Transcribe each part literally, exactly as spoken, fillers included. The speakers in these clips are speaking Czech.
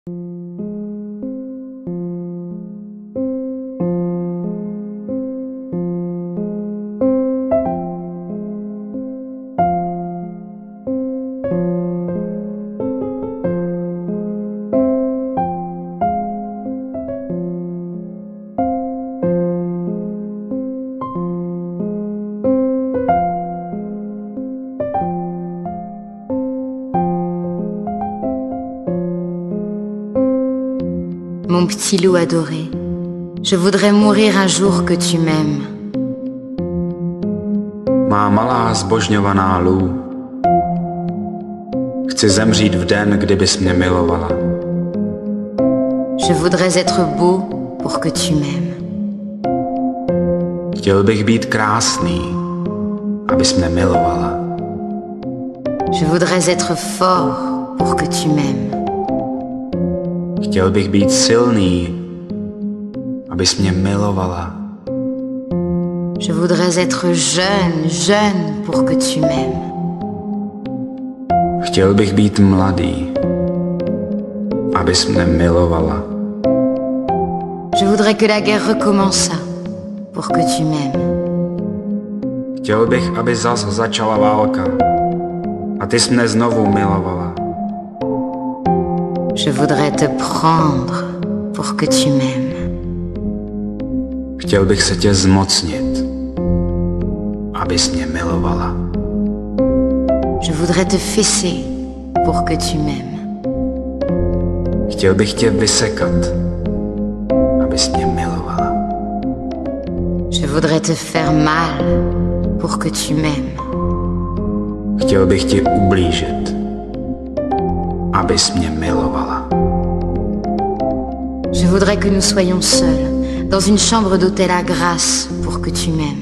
Mon petit loup adoré, je voudrais mourir un jour que tu m'aimes. Má malá zbožňovaná Lou, chci zemřít v den, kdybys mě milovala. Je voudrais être beau pour que tu m'aimes. Chtěl bych být krásný, abys mě milovala. Je voudrais être fort pour que tu m'aimes. Chtěl bych být silný, abys mě milovala. Je voudrais être jeune, jeune pour que tu m'aimes. Chtěl bych být mladý, abys mě milovala. Je voudrais que la guerre recommençât pour que tu m'aimes. Chtěl bych, aby zas začala válka a ty jsi mne znovu milovala. Je voudrais te prendre pour que tu m'aimes. Chtěl bych se tě zmocnit, abys mě milovala. Je voudrais te fesser pour que tu m'aimes. Chtěl bych tě vysekat, abys mě milovala. Je voudrais te faire mal pour que tu m'aimes. Chtěl bych ti ublížit, abys mě milovala. Je voudrais que nous soyons seuls dans une chambre d'hôtel à Grasse pour que tu m'aimes.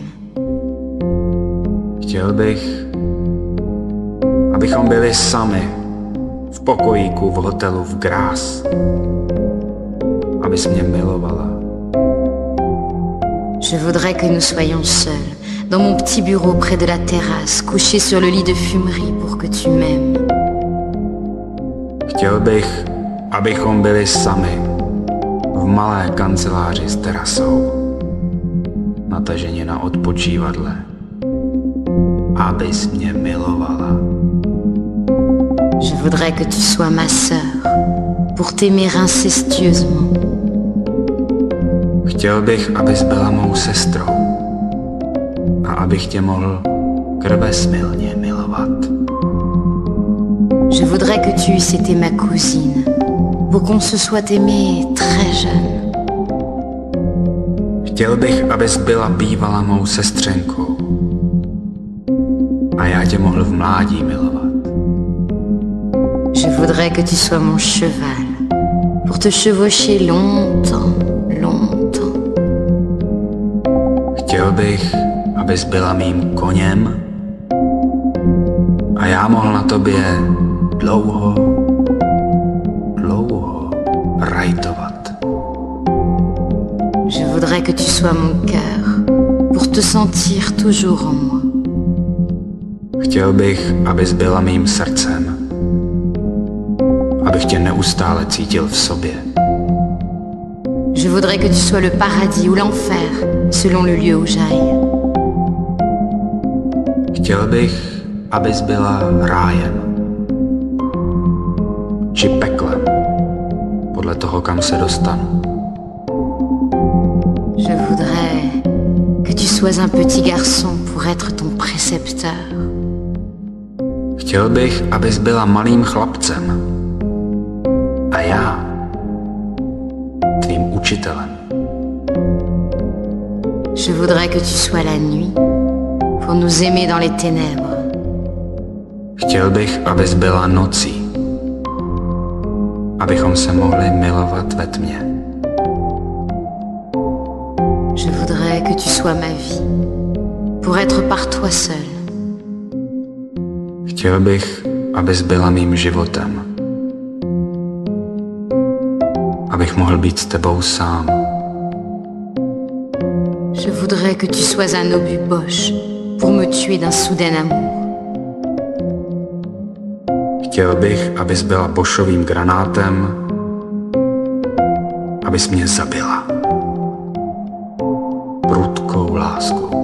Chtěl bych, abychom byli sami v pokojíku v hotelu v Grasse, abys mě milovala. Je voudrais que nous soyons seuls dans mon petit bureau près de la terrasse, couchés sur le lit de fumerie pour que tu m'aimes. Chtěl bych, abychom byli sami v malé kanceláři s terasou, nataženi na odpočívadle, abys mě milovala. Je voudrais que tu sois ma sœur pour t'aimer incestueusement. Chtěl bych, abys byla mou sestrou a abych tě mohl krvesmilně milovat. Je voudrais que tu eusses été ma cousine pour qu'on se soit aimé très jeune. Chtěl bych, abys byla bývala mou sestřenkou a já tě mohl v mládí milovat. Je voudrais que tu sois mon cheval pour te chevaucher longtemps, longtemps. Chtěl bych, abys byla mým koněm a já mohl na tobě dlouho, dlouho rajtovat. Je voudrais que tu sois mon cœur pour te sentir toujours en moi. Chtěl bych, abys byla mým srdcem, abych tě neustále cítil v sobě. Je voudrais que tu sois le paradis ou l'enfer, selon le lieu où j'aille. Chtěl bych, abys byla rájem či peklem, podle toho, kam se dostanu. Je voudrais que tu sois un petit garçon pour être ton précepteur. Chtěl bych, abys byla malým chlapcem a já tvým učitelem. Je voudrais que tu sois la nuit pour nous aimer dans les ténèbres. Chtěl bych, abys byla nocí, abychom se mohli milovat ve tmě. Je voudrais que tu sois ma vie pour être par toi seul. Chtěl bych, abys byla mým životem, abych mohl být s tebou sám. Je voudrais que tu sois un obus Bosch pour me tuer d'un soudain amour. Chtěl bych, abys byla Boschovým granátem, abys mě zabila. Prudkou láskou.